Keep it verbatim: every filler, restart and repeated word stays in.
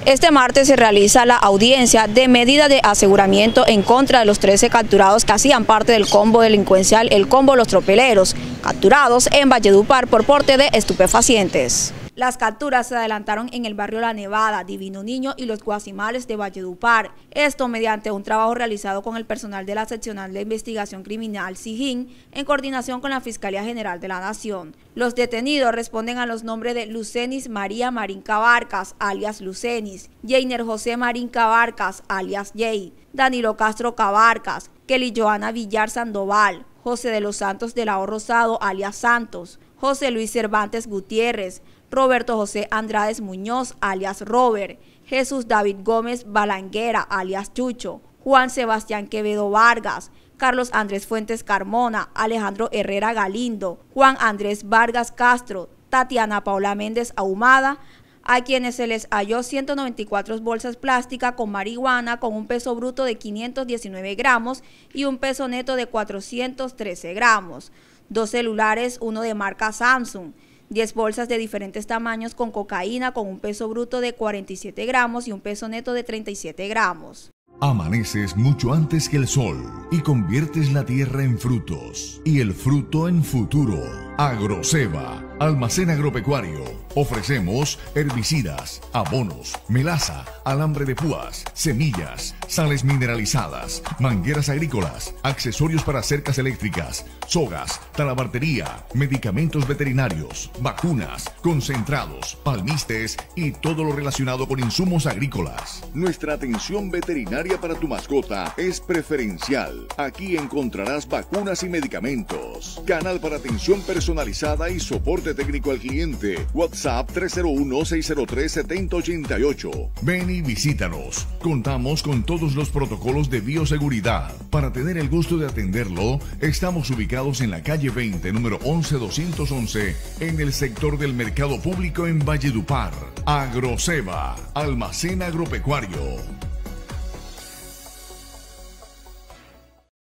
Este martes se realiza la audiencia de medida de aseguramiento en contra de los trece capturados que hacían parte del combo delincuencial El Combo Los Tropeleros, capturados en Valledupar por porte de estupefacientes. Las capturas se adelantaron en el barrio La Nevada, Divino Niño y Los Guasimales de Valledupar. Esto mediante un trabajo realizado con el personal de la Seccional de Investigación Criminal SIGIN en coordinación con la Fiscalía General de la Nación. Los detenidos responden a los nombres de Lucenis María Marín Cabarcas, alias Lucenis, Jainer José Marín Cabarcas, alias Jay, Danilo Castro Cabarcas, Kelly Joana Villar Sandoval, José de los Santos de la O Rosado, alias Santos, José Luis Cervantes Gutiérrez, Roberto José Andrades Muñoz, alias Robert, Jesús David Gómez Balanguera, alias Chucho, Juan Sebastián Quevedo Vargas, Carlos Andrés Fuentes Carmona, Alejandro Herrera Galindo, Juan Andrés Vargas Castro, Tatiana Paula Méndez Ahumada, a quienes se les halló ciento noventa y cuatro bolsas plásticas con marihuana con un peso bruto de quinientos diecinueve gramos y un peso neto de cuatrocientos trece gramos, dos celulares, uno de marca Samsung, diez bolsas de diferentes tamaños con cocaína con un peso bruto de cuarenta y siete gramos y un peso neto de treinta y siete gramos. Amaneces mucho antes que el sol y conviertes la tierra en frutos y el fruto en futuro. Agroceba, almacén agropecuario. Ofrecemos herbicidas, abonos, melaza, alambre de púas, semillas, sales mineralizadas, mangueras agrícolas, accesorios para cercas eléctricas, sogas, talabartería, medicamentos veterinarios, vacunas, concentrados, palmistes y todo lo relacionado con insumos agrícolas. Nuestra atención veterinaria para tu mascota es preferencial. Aquí encontrarás vacunas y medicamentos. Canal para atención personalizada y soporte técnico al cliente. WhatsApp tres cero uno, seis cero tres, siete cero ocho ocho. Ven y visítanos. Contamos con todos los protocolos de bioseguridad. Para tener el gusto de atenderlo, estamos ubicados en la calle veinte, número once doscientos once, en el sector del Mercado Público en Valledupar. Agroceba, almacén agropecuario.